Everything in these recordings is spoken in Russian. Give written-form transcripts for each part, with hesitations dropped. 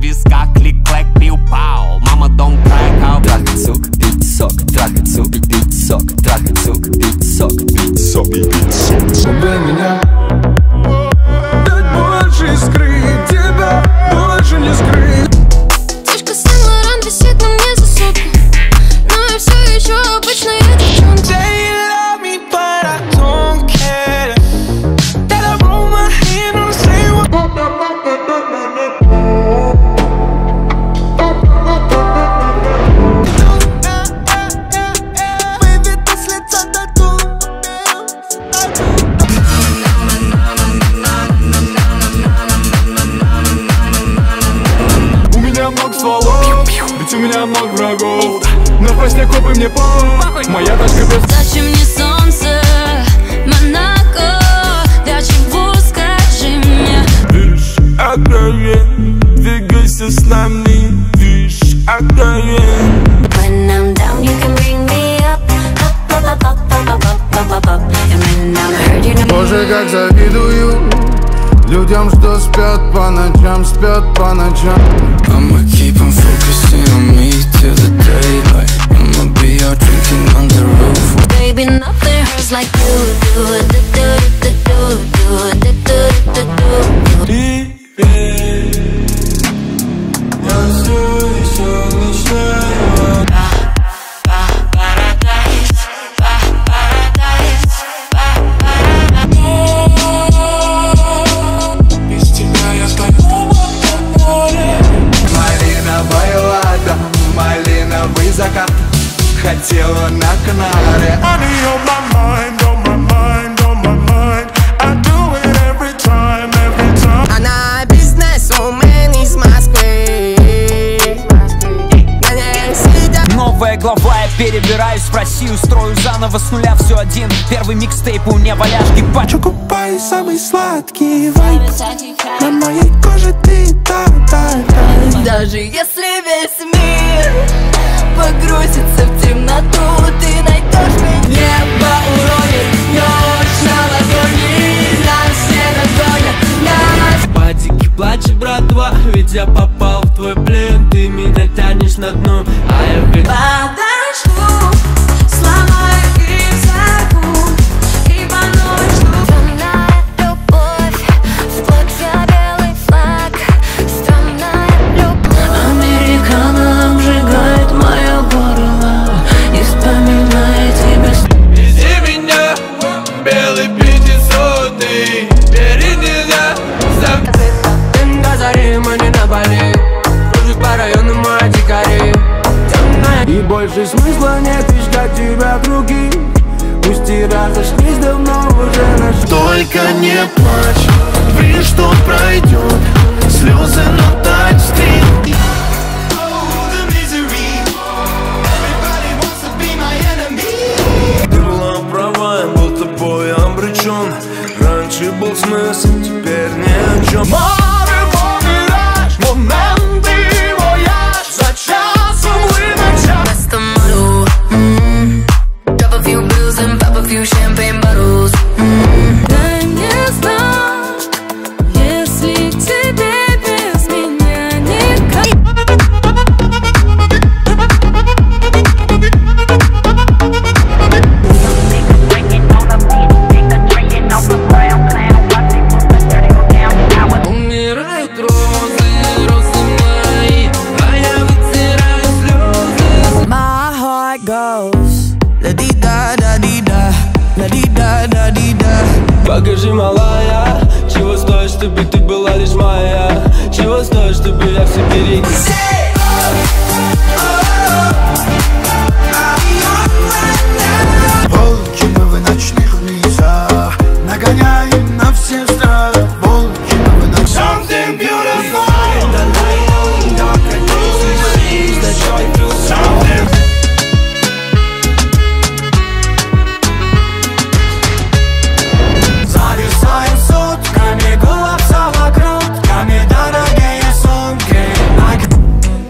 висках, клик-клэк, пиу-пау. Мама, don't cry, how. Трахать, сука, пить сок, трахать, сука, пить сок, трахать, сука, пить сок, пить сок, пить сок. Убей меня, дать больше скрыть тебя, больше не скрыть. Фишка Сен-Лоран висит на мне за сутки, но я все еще обычная девчонка. Say you love me, but I don't care. That I roll my hand on the same one. Выведи с лица тату. У меня много стволов, ведь у меня много врагов. Но во сне копы мне похуй. Моя тачка без... Зачем мне солнце, Монако? Для чего, скажи мне? Вишь, откровен, двигайся с нами. Вишь, откровен. When I'm down, you can bring me up, up, up, up, up, up, up, up, up. And when I'm hurt, you know. Боже, как завидую людям, что спят по ночам, спят по ночам. I'ma keep on focusing on me till the daylight. I'ma be out drinking on the roof. Baby, nothing hurts like you do. Do, do, do, do, do, do, do, do, do. Привет, я все еще мечтаю. Без тебя я стою в море. Малиновая лада, малиновый закат. Хотела на Канаре. Money on my mind, on my mind, on my mind. I do it every time, every time. Она бизнесвумен из Москвы. На ней сидят. Новая глава, я перебираюсь в Россию. Строю заново с нуля, все один. Первый микстейп, у меня валяшки пачку. Купай самый сладкий вайп. На моей коже ты та-та-та. Даже если весь мир погрузится в темноту, ты найдешь меня. Небо уронит ночь на ладони, нас все нагонят, нас. Падики, плачь, братва, ведь я попал в твой плен. Ты меня тянешь на дно, а я Подожду, сломаю и взорву, и по ночь жду. Странная любовь, вплоть я белый флаг. Странная любовь. Американо обжигает мое горло, не вспоминая тебя. Вези меня, белый 500-й. Перед нельзя день до зари, мы не на Бали. Кружит по району мои дикари. И больше смысла нет искать тебя в руки. Пусть и разошлись давно уже наши. Только не плачь, видишь, что пройдет. Слезы на тачскрин. Ты была права, я был тобой обречен. Раньше был смысл, теперь ни о чем. Море, мираж, моменты, вояж. За часом выноча. Drop a few bills and pop a few champagne bottles. Дай мне знак, если тебе без меня никак. умирают розы, розы мои, а я вытираю слезы. My heart goes la-di-da-da-di-da, la-di-da-da-di-da. Покажи, малая, чего стоит, чтобы ты была лишь моя. Чего стоит, чтобы я все перегнул. Волки мы в ночных низах, нагоняем на все страх. Волки мы в ночных. Something beautiful. Зависаем сутками, голова самокрутками, дорогие сумки.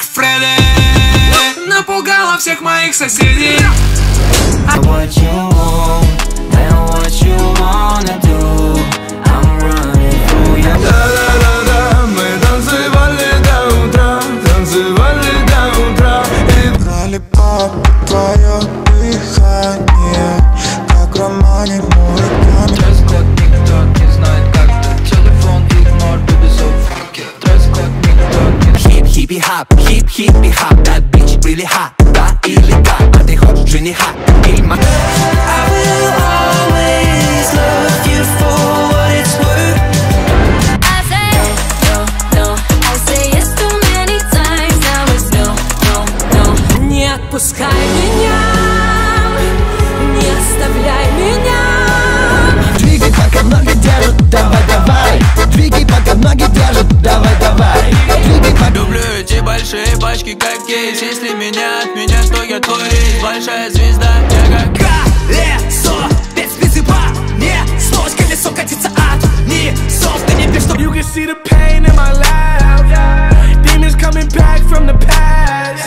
Фредди. Напугала всех моих соседей. What you want and what you wanna do, I'm running through your... Да-да-да-да, мы танцевали до утра, танцевали до утра. Брали пап, твое дыхание, как романик мой камень. Дресс-код, никто не знает, как ты. Телефон игнор, baby, so fuck it. Дресс-код, никто не... Хип-хиппи-хап, хип-хиппи-хап. That bitch really hot, да или да? А ты хочешь жениха или ма... I will always love you for what it's worth. I say no, no, I say yes too many times. Now it's no, no, no. Не отпускай меня, не оставляй меня. Двигай, пока ноги держат, давай, давай. Двигай, пока ноги держат, давай, давай. Двигай, пока... Люблю эти большие пачки, как кейс. Если меня от меня, то я твой рейс. Большая звезда, я как колесо. Без призыва не снось, колесо катится от низов. Ты не пишешь, что... You can see the pain in my laugh. Demons coming back from the past.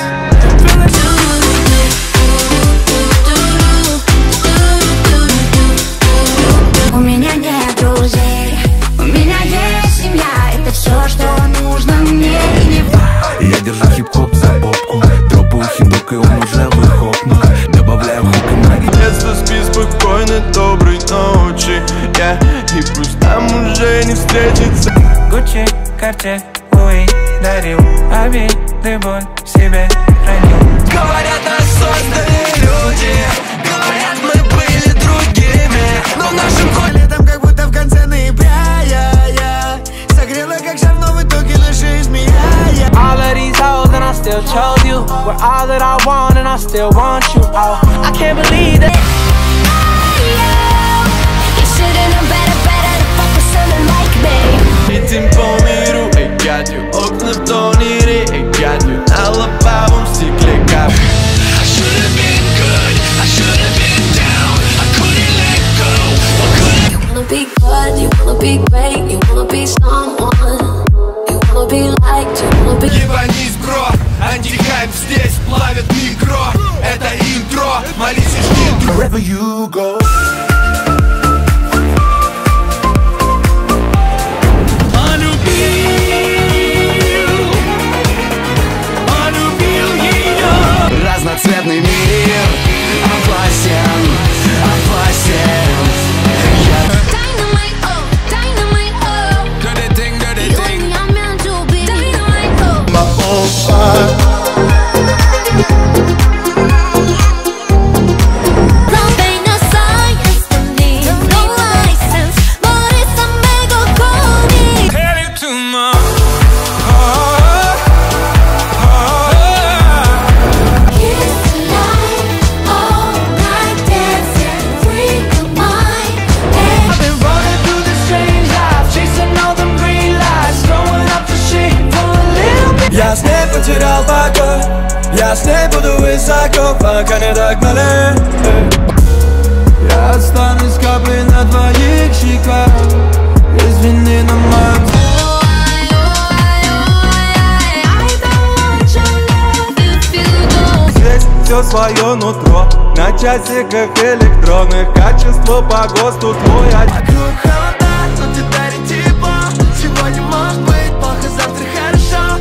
У меня нет друзей, у меня есть семья. Это все, что нужно мне. Я держу хип-хоп за попку, дропаю хиндук и он уже выхопнул. Добавляю хук и ноги. Детство, спи спокойно, доброй ночи. И пусть там уже не встретится. Гуччи, Карте, Луи дарил обиды, боль себе хранил. Говорят, нас создали люди. Говорят, мы были другими. Но в нашем коле Летом как будто в конце ноября я согрела, как жар, но в итоге наша змея. All of these hoes and I still chose you. We're all that I want and I still want you. Oh, I can't believe that. You should've known better to fuck with someone like me. Летим по миру, эй, гадю. Окна в тонире, эй, гадю. На лобовом стекле капли. I should've been good, I should've been down. I couldn't let go, I couldn't. You wanna be good, you wanna be great, you wanna be someone. You wanna be liked, you wanna be... Ебанись, бро, антихайп здесь плавит микро. Это интро, молись и жди. Wherever you go. Разноцветный мир опасен, опасен. Dynamite, oh, dynamite, oh. Dirty thing, dirty You thing. and me are meant to be. Dynamite, oh. My own fire. Love ain't no science to me, no license, but it's a mega code. Headed to my Kiss tonight, all night dancing, free your mind. I've been running through this strange life, chasing all them green lights, throwing up the shit for a little bit. Я с ней потерял покой, я с ней буду высоко, пока не догнали. Я останусь каплей на твоих щеках. Извини, на моем... I don't want your love if you don't. Здесь все свое нутро, на часиках электронных, качество по ГОСТу твой один. Вокруг холода, но ты дарит тепло. Сегодня может быть плохо, завтра хорошо.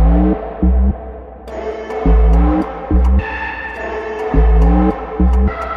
Thank